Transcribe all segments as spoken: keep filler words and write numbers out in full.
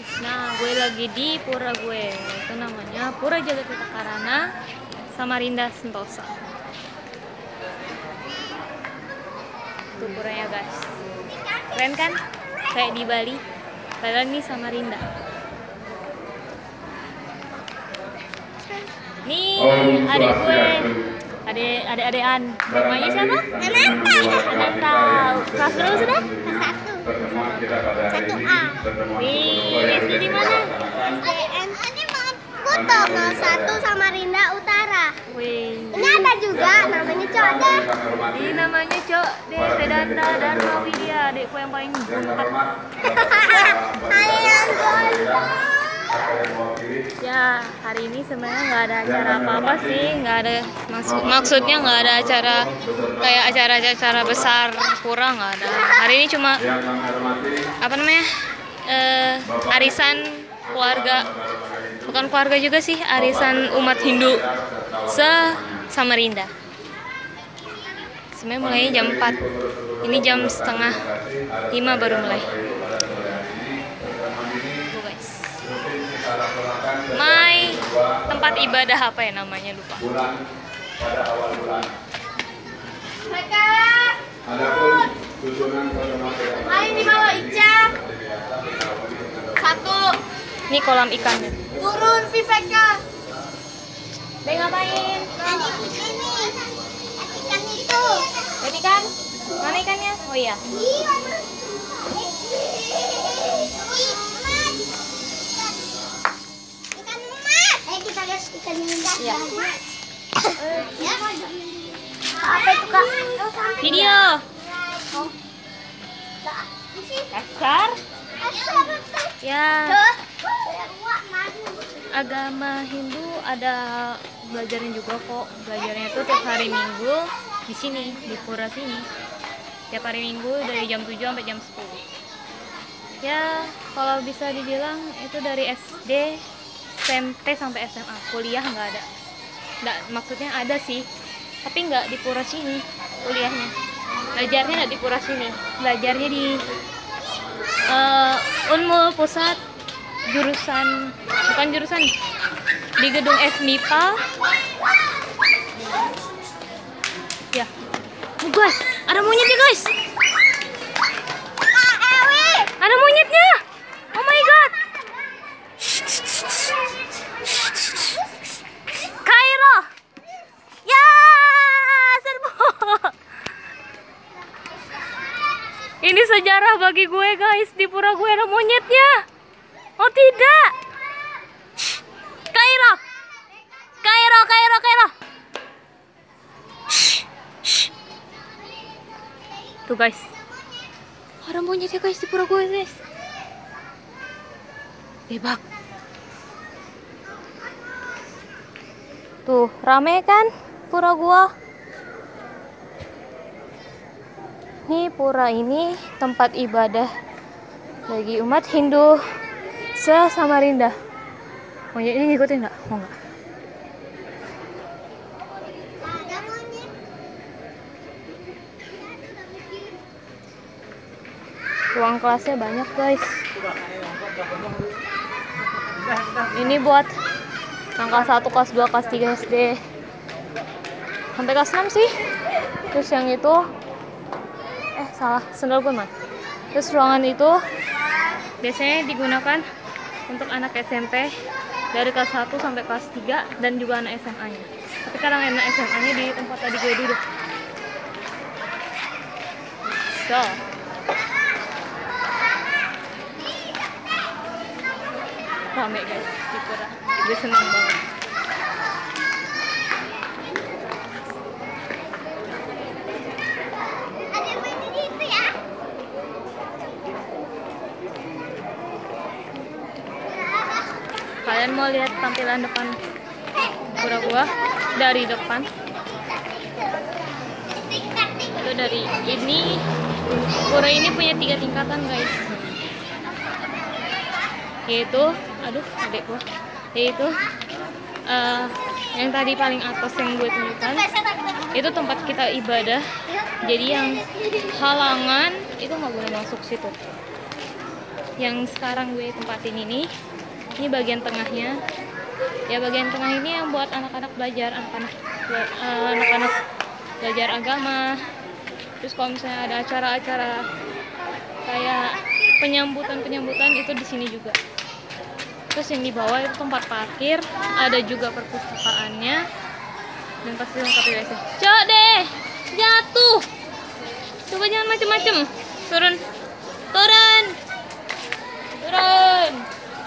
Nah, gue lagi di pura gue. Itu namanya Pura Jagatirta Karana, Samarinda Sentosa. Tuh puranya guys. Keren kan? Kayak di Bali. Padahal ini Samarinda. Nih, adik gue. Adik, adik-adikan. Namanya siapa? Ananta. Ananta. Kelas berapa sudah? Kelas satu. Satu A. Wih, S D di mana? S D N. Ini mau foto nol satu Samarinda Utara. Wih. Ini ada juga namanya Code. Ini namanya Cok De Vedanta Dharma Widya, adikku yang paling buntet. Ayang gondong. Ya, hari ini sebenarnya nggak ada acara apa-apa sih, nggak ada maksud maksudnya nggak ada acara kayak acara-acara besar pura, nggak ada. Hari ini cuma apa namanya eh, arisan keluarga, bukan keluarga juga sih, arisan umat Hindu se Samarinda. Sebenarnya mulainya jam empat, ini jam setengah lima baru mulai. Tuh guys, my tempat ibadah apa ya namanya, lupa. Mereka. Ayo dibawa Ica. Satu. Ini kolam ikannya. Turun Viveka. Be ngapain? Tadi ini. Ikan itu. Lihat ikan? Mana ikannya? Oh iya. Ikan emas. Eh kita lihat ikan emas. Iya. Ya. Apa itu kak? Video. Kasar. Ya. Agama Hindu ada belajarnya juga kok. Belajarnya itu tiap hari Minggu di sini, di pura sini. Tiap hari Minggu dari jam tujuh sampai jam sepuluh. Ya, kalau bisa dibilang itu dari S D, S M P sampai S M A. Kuliah nggak ada. Nggak, maksudnya ada sih, tapi nggak di pura sini kuliahnya. Belajarnya nggak di pura sini. Belajarnya di uh, Unmul Pusat, jurusan bukan jurusan di gedung S M I P A. Ya, oh, guys, ada monyetnya guys. Ada monyetnya. Oh my god. Kairo. Ya, serbu. Ini sejarah bagi gue guys, di pura gue ada monyetnya. Oh tidak. Kairo. Kairo, Kairo, Kairo. Tuh guys, ada monyetnya guys di pura gue guys. Bebak. Tuh rame kan pura gua. Nih pura ini tempat ibadah bagi umat Hindu se Samarinda. Monyet ini ngikutin nggak? Mau nggak? Ruang kelasnya banyak guys. Ini buat yang kelas satu, kelas dua, kelas tiga S D sampai kelas enam sih. Terus yang itu eh salah, sendal gue mana? Terus ruangan itu biasanya digunakan untuk anak S M P dari kelas satu sampai kelas tiga dan juga anak S M A nya. Tapi sekarang anak S M A nya di tempat tadi gue duduk. So rame guys di pura, gue seneng banget. Ada baju gitu ya? Kalian mau lihat tampilan depan pura gua dari depan? Itu dari ini, pura ini punya tiga tingkatan guys. Yaitu aduh adek gua yaitu uh, yang tadi paling atas yang gue tunjukkan itu tempat kita ibadah, jadi yang halangan itu nggak boleh masuk situ. yang sekarang gue tempatin ini. Ini bagian tengahnya. Ya bagian tengah ini yang buat anak-anak belajar, anak-anak uh, anak-anak belajar agama. Terus kalau misalnya ada acara-acara kayak penyambutan-penyambutan itu di sini juga. Terus yang di bawah itu tempat parkir, ada juga perpustakaannya, dan pasti lengkap W C. Cok deh, jatuh. Coba jangan macem-macem. Turun, turun, turun.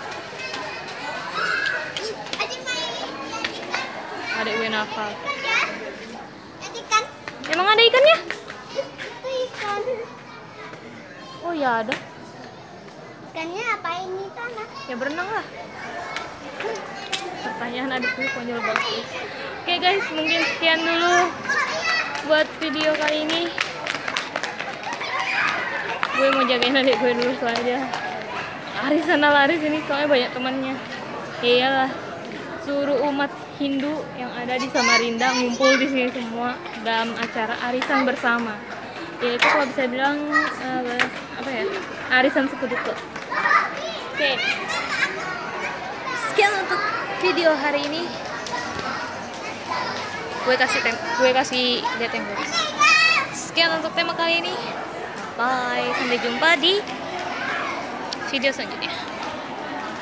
Adek gue nakal. Ikan. Emang ada ikannya? Itu ikan. Oh ya ada. Ikannya apa ini tanah? Ya berenang lah. Pertanyaan adik gue konyol banget. Oke guys, mungkin sekian dulu buat video kali ini. Gue mau jagain adik gue dulu saja. Lari sana lari sini soalnya banyak temannya. Ya iyalah, seluruh umat Hindu yang ada di Samarinda ngumpul di sini semua dalam acara arisan bersama. Yaitu kalau bisa bilang uh, apa ya? Arisan suku Duku. Oke. Sekian untuk video hari ini. Gue kasih tem gue kasih lihat yang gue. Sekian untuk tema kali ini. Bye. Sampai jumpa di video selanjutnya.